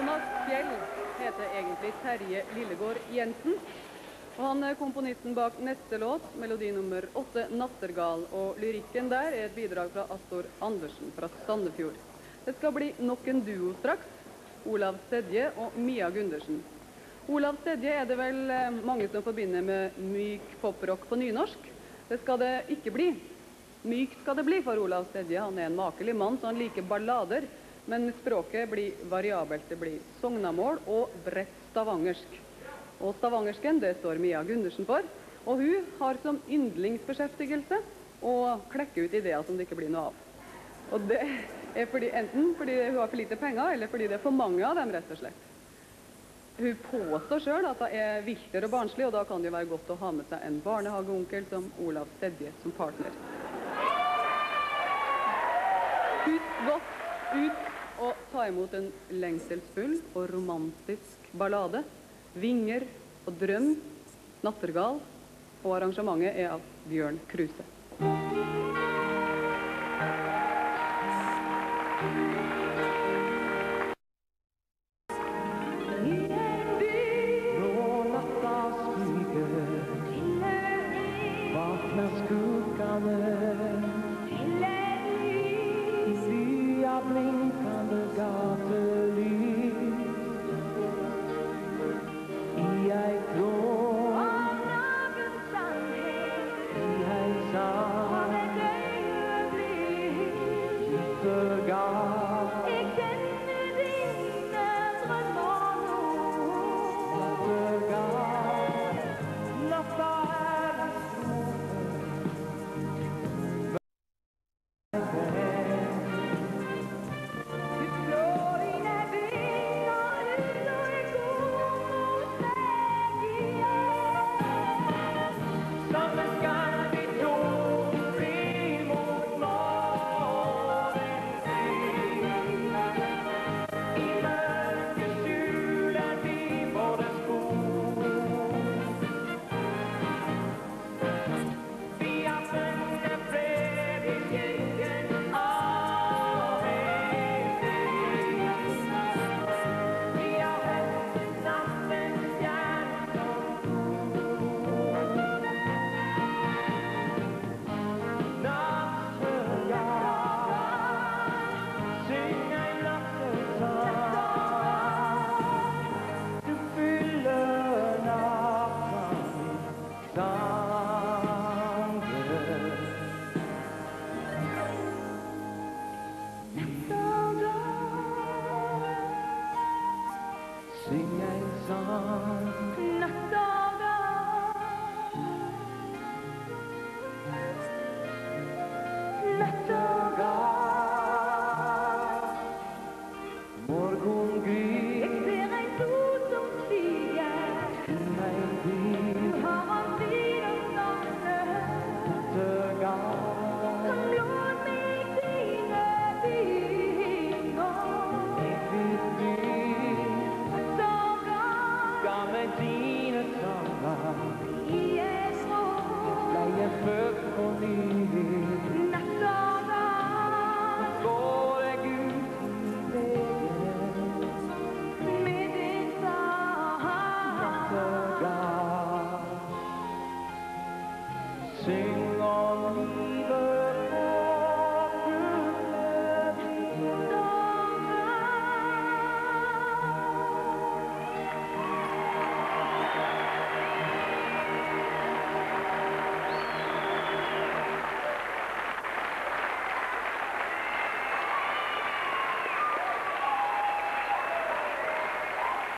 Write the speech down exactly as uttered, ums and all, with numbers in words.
Jonas Fjell heter egentlig Terje Lillegård Jensen, og han er komponisten bak neste låt, melodi nummer åtte, Nattergal, og lyrikken der er et bidrag fra Astor Andersen fra Sandefjord. Det skal bli nok en duo straks, Olav Stedje og Mia Gundersen. Olav Stedje er det vel mange som forbinder med myk poprock på nynorsk. Det skal det ikke bli. Mykt skal det bli for Olav Stedje. Han er en makelig mann, så han liker ballader, men språket blir variabelt. Det blir sognamål og bredt stavangersk. Og stavangersken, det står Mia Gundersen for, og hun har som yndlingsbeskjeftigelse å klekke ut ideer som det ikke blir noe av. Og det er fordi, enten fordi hun har for lite penger, eller fordi det er for mange av dem, rett og slett. Hun påstår selv at det er vilter og barnslig, og da kan det jo være godt å ha med seg en barnehageonkel som Olav Stedje som partner. Husk godt ut og ta imot en lengselsfull og romantisk ballade. Vinger og drøm, Nattergal, og arrangementet er av Bjørn Kruse. Morgongry